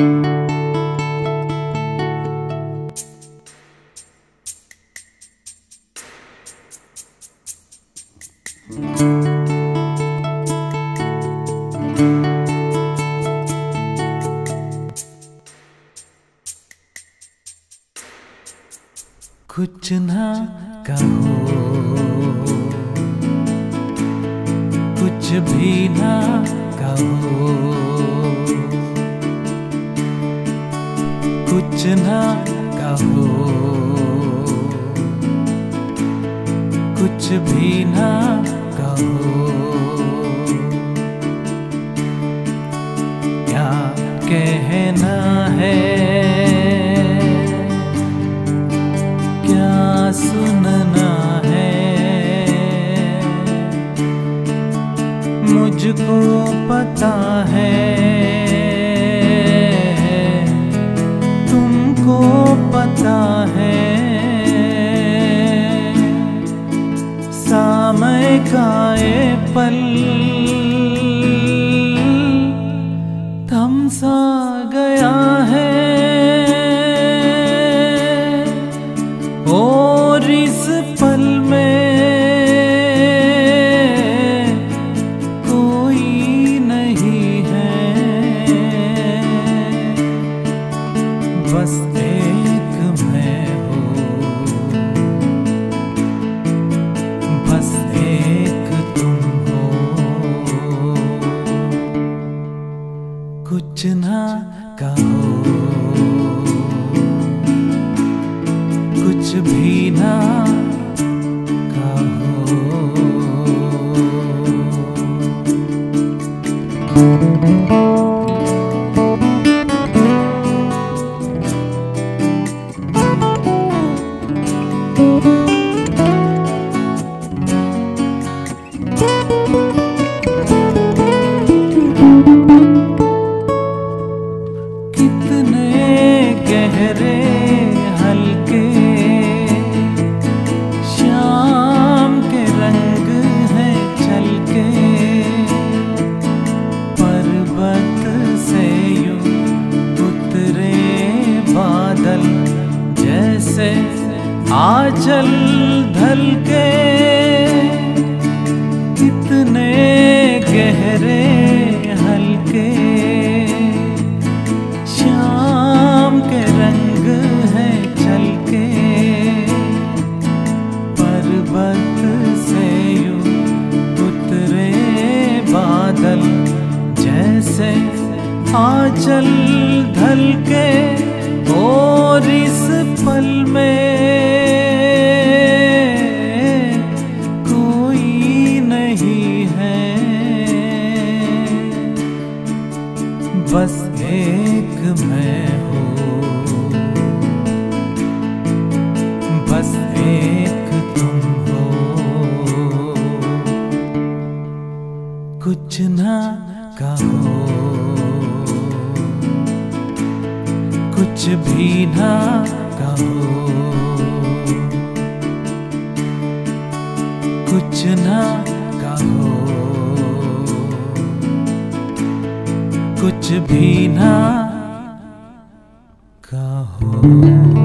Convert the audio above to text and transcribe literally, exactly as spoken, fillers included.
कुछ ना कहो, कुछ भी ना कहो, कुछ ना कहो, कुछ भी ना कहो। क्या कहना है, सुनना है, मुझको पता है, तुमको पता है। समय का ये पल थम सा गया है, और इस पल में कोई नहीं है, बस एक मैं हूँ, बस एक तुम हो। कुछ ना कहो, कुछ भी ना कहो। कितने गहरे हल्के शाम के रंग हैं छलके, पर्वत से यूं उतरे बादल जैसे आंचल ढलके। कितने गहरे हल्के शाम के रंग हैं छलके, पर्वत से यूं उतरे बादल जैसे आंचल ढलके। और इस पल में कोई नहीं है, बस एक मैं हूँ, बस एक तुम हो। कुछ ना कहो, कुछ भी ना कहो, कुछ ना कहो, कुछ भी ना कहो।